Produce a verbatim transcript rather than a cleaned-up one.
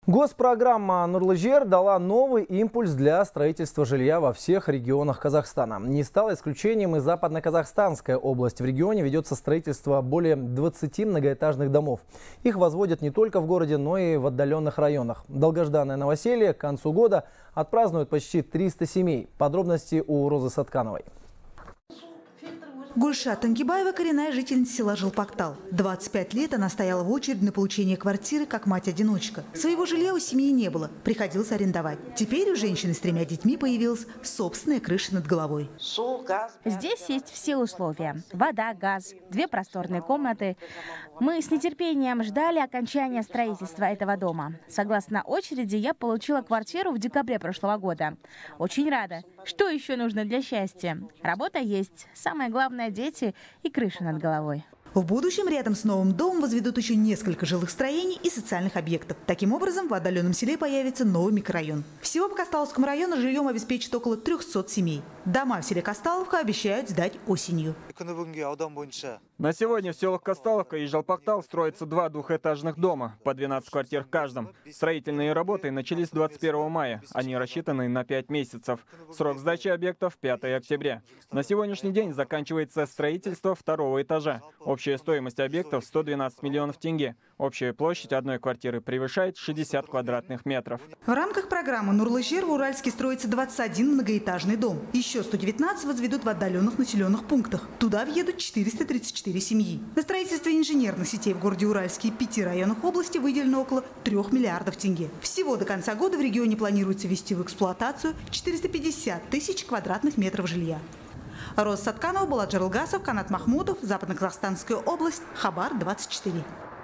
Госпрограмма «Нурлы-жер» дала новый импульс для строительства жилья во всех регионах Казахстана. Не стало исключением и Западно-Казахстанская область. В регионе ведется строительство более двадцати многоэтажных домов. Их возводят не только в городе, но и в отдаленных районах. Долгожданное новоселье к концу года отпразднуют почти триста семей. Подробности у Розы Саткановой. Гульшат Тангибаева – коренная жительница села Жалпактал. двадцать пять лет она стояла в очередь на получение квартиры как мать-одиночка. Своего жилья у семьи не было, приходилось арендовать. Теперь у женщины с тремя детьми появилась собственная крыша над головой. Здесь есть все условия. Вода, газ, две просторные комнаты. Мы с нетерпением ждали окончания строительства этого дома. Согласно очереди, я получила квартиру в декабре прошлого года. Очень рада. Что еще нужно для счастья? Работа есть. Самое главное – дети и крыша над головой. В будущем рядом с новым домом возведут еще несколько жилых строений и социальных объектов. Таким образом, в отдаленном селе появится новый микрорайон. Всего по Касталовскому району жильем обеспечит около трёхсот семей. Дома в селе Касталовка обещают сдать осенью. На сегодня в селах Касталовка и Жалпактал строятся два двухэтажных дома, по двенадцать квартир в каждом. Строительные работы начались двадцать первого мая. Они рассчитаны на пять месяцев. Срок сдачи объектов – пятое октября. На сегодняшний день заканчивается строительство второго этажа. Общая стоимость объектов – сто двенадцать миллионов тенге. Общая площадь одной квартиры превышает шестьдесят квадратных метров. В рамках программы «Нурлы-жер» в Уральске строится двадцать один многоэтажный дом. Еще сто девятнадцать возведут в отдаленных населенных пунктах. Туда въедут четыреста тридцать четыре семьи. На строительство инженерных сетей в городе Уральске и пяти районах области выделено около трёх миллиардов тенге. Всего до конца года в регионе планируется ввести в эксплуатацию четыреста пятьдесят тысяч квадратных метров жилья. Роза Сатканова, Булат Жарылгасов, Канат Махмутов, Западно-Казахстанская область, Хабар двадцать четыре.